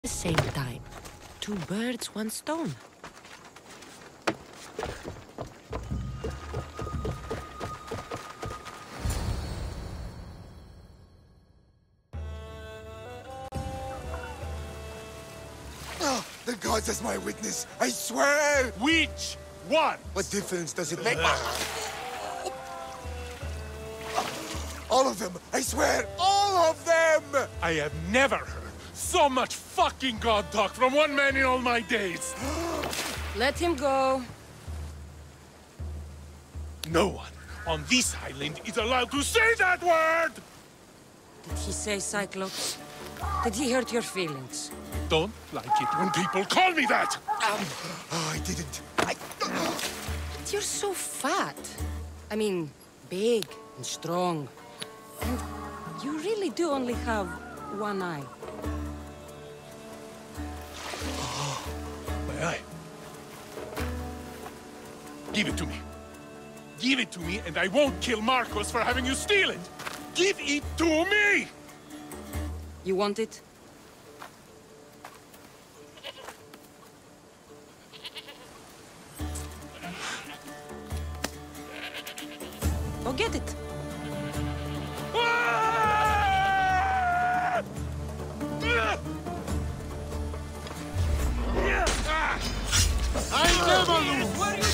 the same time. Two birds, one stone. Oh, the gods as my witness, I swear! Which one? What difference does it make? All of them! I swear, all of them! I have never heard so much fucking god talk from one man in all my days. Let him go. No one on this island is allowed to say that word! Did he say Cyclops? Did he hurt your feelings? Don't like it when people call me that! Oh, I didn't. But you're so fat. I mean, big and strong. And you really do only have one eye. My eye. Give it to me. Give it to me, and I won't kill Marcos for having you steal it. Give it to me! You want it? Go get it. I never lose! Where you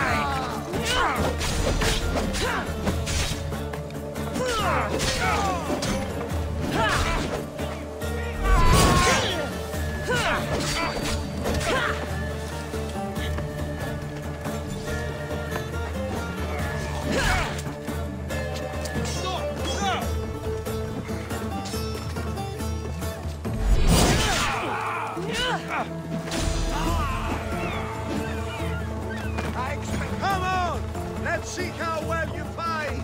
Come on! Let's see how well you fight!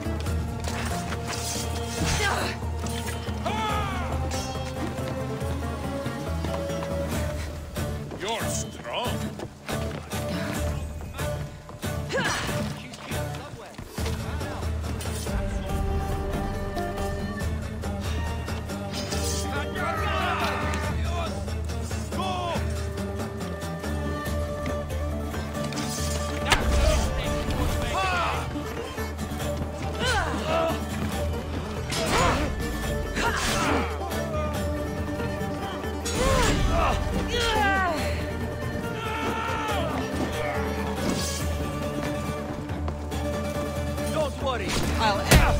You're strong. Don't worry, I'll help!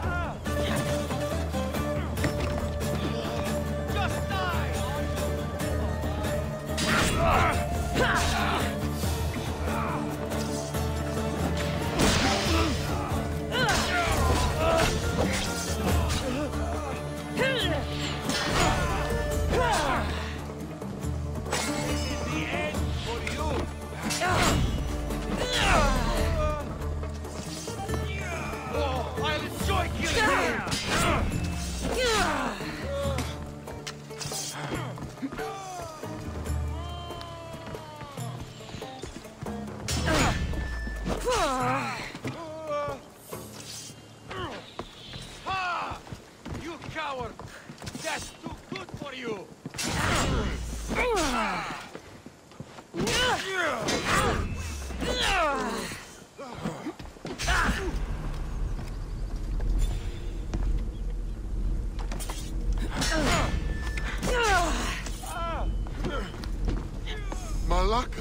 Just die! I'll enjoy killing Ha! You coward! That's too good for you! Malaka!